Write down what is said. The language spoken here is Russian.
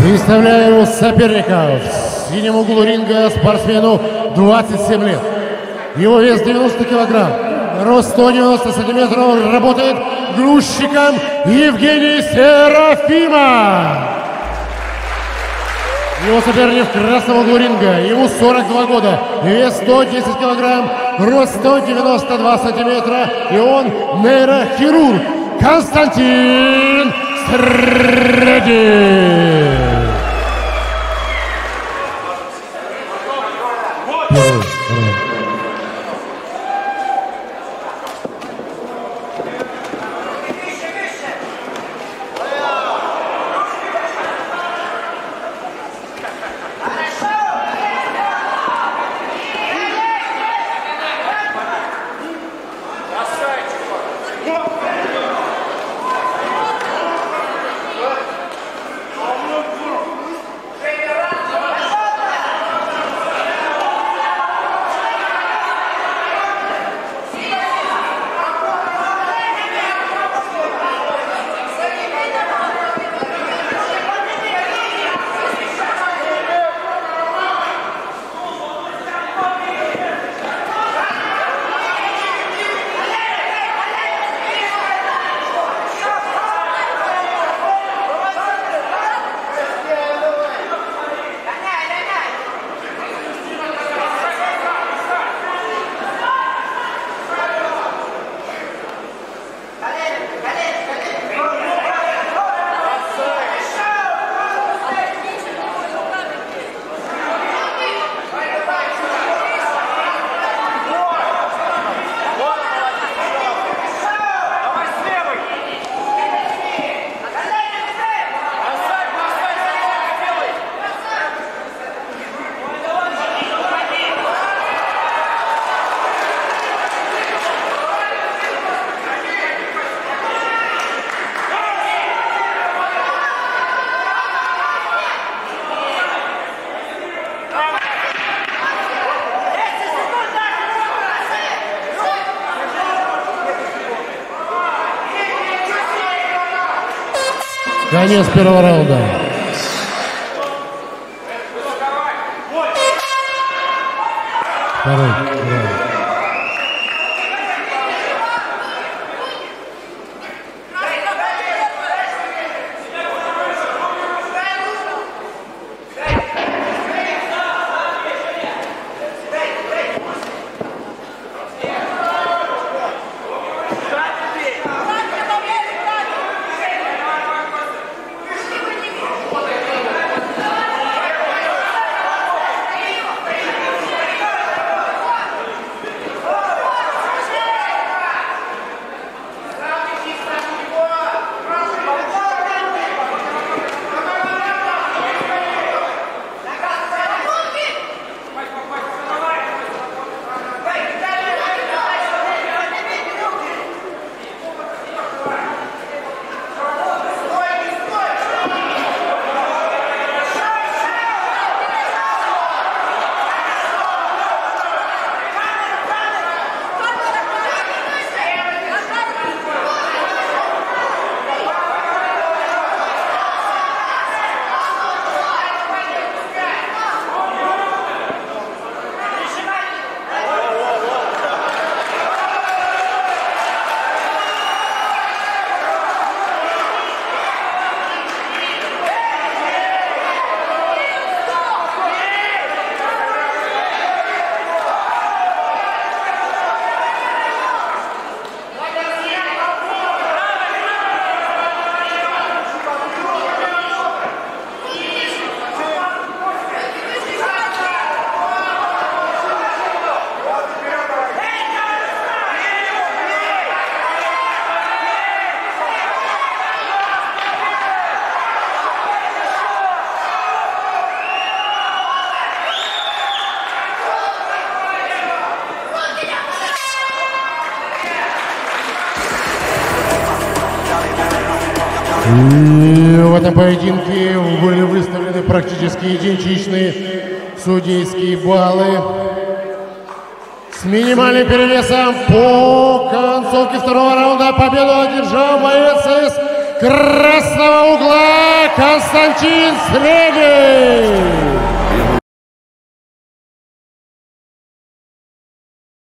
Представляю соперника. В синем углу ринга спортсмену 27 лет. Его вес 90 килограмм. Рост 190 сантиметров. Работает грузчиком Евгений Серафимов. Его соперник в красном углу ринга. Ему 42 года. Вес 110 килограмм. Рост 192 сантиметра. И он нейрохирург Константин Средин. Конец первого раунда. Второй раунд. И в этом поединке были выставлены практически идентичные судейские баллы. С минимальным перевесом по концовке второго раунда победу одержал боец из красного угла Константин Средин.